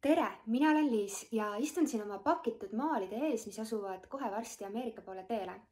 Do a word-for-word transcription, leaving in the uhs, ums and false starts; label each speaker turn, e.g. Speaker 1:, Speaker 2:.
Speaker 1: tere, mina olen Liis ja istun siin oma pakitud maalide ees, mis asuvad kohe varsti Ameerika poole teele.